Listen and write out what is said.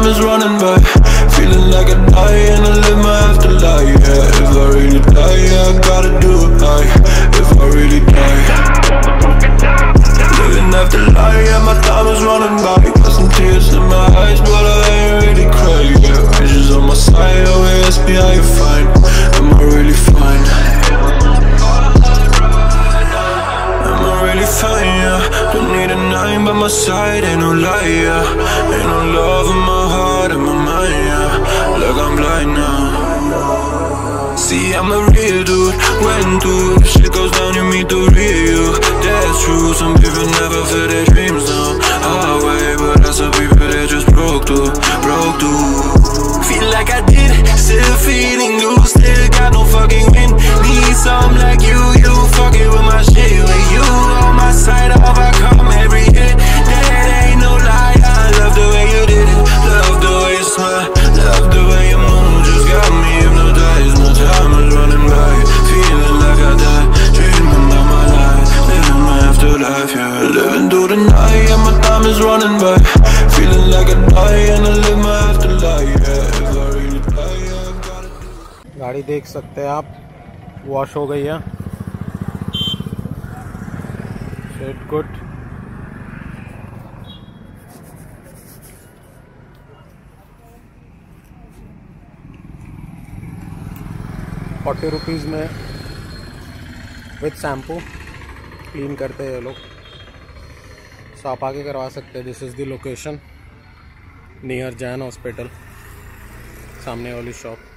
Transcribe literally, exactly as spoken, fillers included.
is running by. Feeling like I die and I live my afterlife. Yeah, if I really die, yeah, I gotta do it right. If I really die, living after life, yeah, my time is running by. Got some tears in my eyes, but I ain't really crying. Yeah, visions on my side, always ask me how you fine. Am I really fine? Am I really fine? Yeah, don't need a nine by my side, ain't no lie. Yeah, ain't no love in my heart, in my mind. Yeah, look, I'm blind now. See, I'm a real dude, when through if shit goes down, you meet the real you. That's true, some people never feel their dreams now. Highway, but that's some people that just broke through, broke through. Feel like I did, still feeling loose, still got no fucking win. Need some like you, you fucking with my shit. With you on my side, I overcome every hit. That ain't no lie, I love the way you did it. Love the way you smile, love the way you move. Just got me hypnotized, my time is running by. Feeling like I died, dreaming about my life. Living my afterlife, yeah. Living through the night, yeah, my time is running by. Feeling like I die and I live my afterlife, yeah. If I really die, yeah, I gotta do. गाड़ी देख सकते हैं आप, wash हो गई है। Shade good. Forty rupees में with shampoo clean करते हैं ये लोग, सो आप आके करवा सकते हैं। This is the location near Jain hospital, सामने वाली शॉप।